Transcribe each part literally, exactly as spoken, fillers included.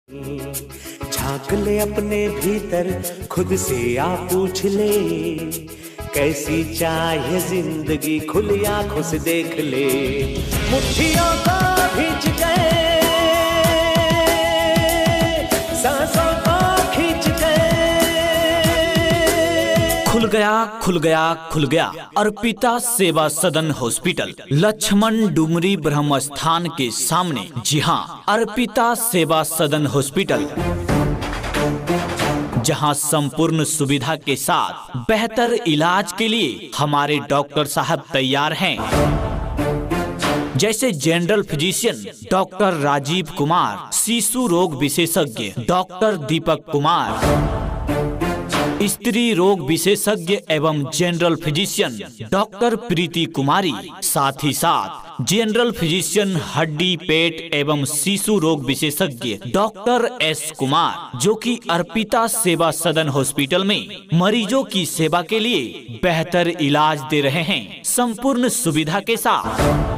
झांक ले अपने भीतर, खुद से आ पूछ ले, कैसी चाहे जिंदगी, खुली आंखों से देख ले। मुट्ठियों को भींच गए, सांसों को खींच गए। खुल गया खुल गया खुल गया अर्पिता सेवा सदन हॉस्पिटल, लक्ष्मण डुमरी ब्रह्म स्थान के सामने। जी हाँ, अर्पिता सेवा सदन हॉस्पिटल, जहां संपूर्ण सुविधा के साथ बेहतर इलाज के लिए हमारे डॉक्टर साहब तैयार हैं। जैसे general physician doctor Rajeev Kumar, शिशु रोग विशेषज्ञ डॉक्टर दीपक कुमार, स्त्री रोग विशेषज्ञ एवं general physician doctor Preeti Kumari, साथ ही साथ जनरल फिजिशियन हड्डी पेट एवं शिशु रोग विशेषज्ञ डॉक्टर एस कुमार, जो कि अर्पिता सेवा सदन हॉस्पिटल में मरीजों की सेवा के लिए बेहतर इलाज दे रहे हैं, संपूर्ण सुविधा के साथ।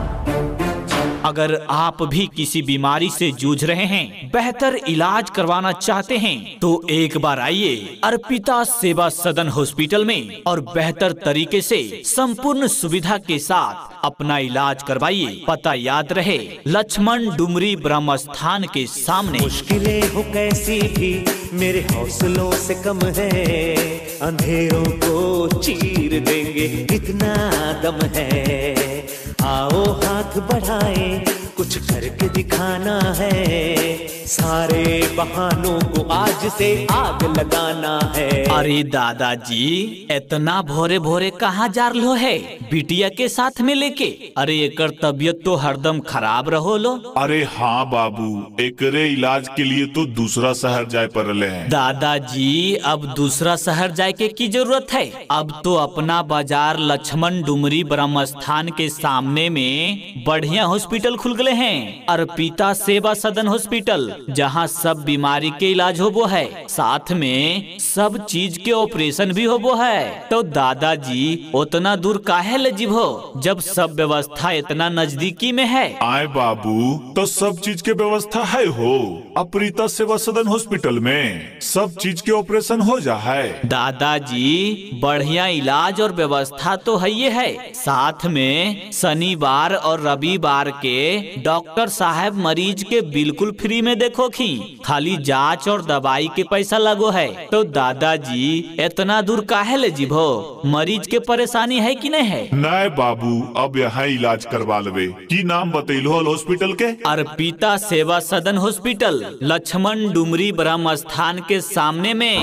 अगर आप भी किसी बीमारी से जूझ रहे हैं, बेहतर इलाज करवाना चाहते हैं, तो एक बार आइए अर्पिता सेवा सदन हॉस्पिटल में और बेहतर तरीके से संपूर्ण सुविधा के साथ अपना इलाज करवाइए। पता याद रहे, लक्ष्मण डुमरी ब्रह्म स्थान के सामने। मुश्किलें हो कैसी भी मेरे हौसलों से कम है, अंधेरों को चीर देंगे इतना दम है। आओ हाथ बढ़ाए, कुछ करके दिखाना है, सारे बहानों को आज से आग लगाना है। अरे दादाजी, इतना भोरे भोरे कहाँ जा रहे है बिटिया के साथ में लेके? अरे एकर तबीयत तो हरदम खराब रहो लो। अरे हाँ बाबू, एकरे इलाज के लिए तो दूसरा शहर जाए पड़ले हैं। दादाजी, अब दूसरा शहर जाए के की जरूरत है? अब तो अपना बाजार लक्ष्मण डुमरी ब्रह्म स्थान के सामने में बढ़िया हॉस्पिटल खुल गए हैं, अर्पिता सेवा सदन हॉस्पिटल, जहां सब बीमारी के इलाज होबो है, साथ में सब चीज के ऑपरेशन भी होबो है। तो दादाजी उतना दूर काहे ले जीवो, जब सब व्यवस्था इतना नजदीकी में है? आए बाबू, तो सब चीज के व्यवस्था है हो अर्पिता सेवा सदन हॉस्पिटल में, सब चीज के ऑपरेशन हो जा है। दादाजी, बढ़िया इलाज और व्यवस्था तो है ये है, साथ में शनिवार और रविवार के डॉक्टर साहब मरीज के बिल्कुल फ्री में देखो खी, खाली जांच और दवाई के पैसा लगो है। तो दादाजी इतना दूर काहे ले जीभो, मरीज के परेशानी है कि नहीं है? नहीं बाबू, अब यहाँ इलाज करवा लेवे। की नाम बतैलो हॉस्पिटल के? अर्पिता सेवा सदन हॉस्पिटल, लक्ष्मण डुमरी ब्रह्म स्थान के सामने में।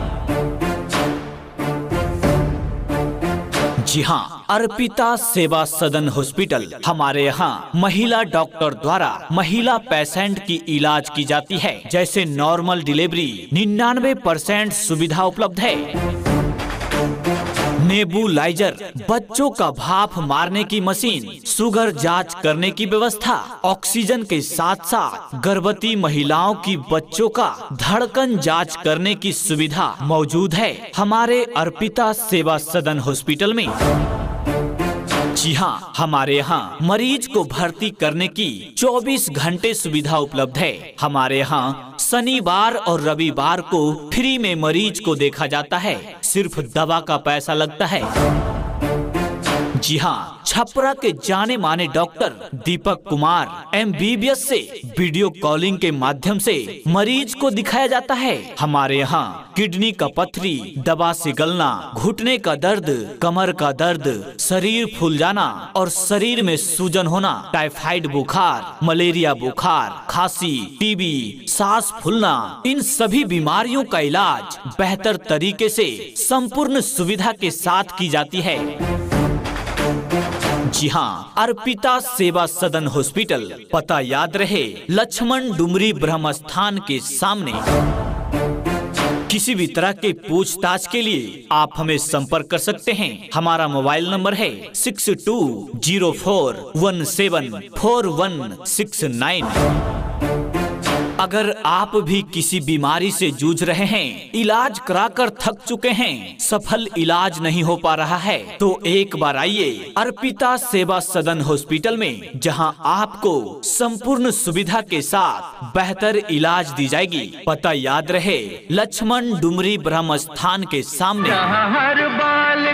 जी हाँ, अर्पिता सेवा सदन हॉस्पिटल, हमारे यहाँ महिला डॉक्टर द्वारा महिला पेशेंट की इलाज की जाती है। जैसे नॉर्मल डिलीवरी निन्यानवे परसेंट सुविधा उपलब्ध है, नेबुलाइजर बच्चों का भाप मारने की मशीन, शुगर जांच करने की व्यवस्था, ऑक्सीजन के साथ साथ गर्भवती महिलाओं की बच्चों का धड़कन जांच करने की सुविधा मौजूद है हमारे अर्पिता सेवा सदन हॉस्पिटल में। जी हाँ, हमारे यहाँ मरीज को भर्ती करने की चौबीस घंटे सुविधा उपलब्ध है। हमारे यहाँ शनिवार और रविवार को फ्री में मरीज को देखा जाता है, सिर्फ दवा का पैसा लगता है। जी हाँ, छपरा के जाने माने doctor Deepak Kumar M B B S से वीडियो कॉलिंग के माध्यम से मरीज को दिखाया जाता है। हमारे यहाँ किडनी का पथरी, दवा से गलना, घुटने का दर्द, कमर का दर्द, शरीर फूल जाना और शरीर में सूजन होना, टाइफाइड बुखार, मलेरिया बुखार, खांसी, टीबी, सांस फूलना, इन सभी बीमारियों का इलाज बेहतर तरीके से संपूर्ण सुविधा के साथ की जाती है। जी हाँ, अर्पिता सेवा सदन हॉस्पिटल, पता याद रहे, लक्ष्मण डुमरी ब्रह्म स्थान के सामने। किसी भी तरह के पूछताछ के लिए आप हमें संपर्क कर सकते हैं। हमारा मोबाइल नंबर है six two zero four one seven four one six nine. अगर आप भी किसी बीमारी से जूझ रहे हैं, इलाज कराकर थक चुके हैं, सफल इलाज नहीं हो पा रहा है, तो एक बार आइए अर्पिता सेवा सदन हॉस्पिटल में, जहां आपको संपूर्ण सुविधा के साथ बेहतर इलाज दी जाएगी। पता याद रहे, लक्ष्मण डुमरी ब्रह्म स्थान के सामने। हर बाल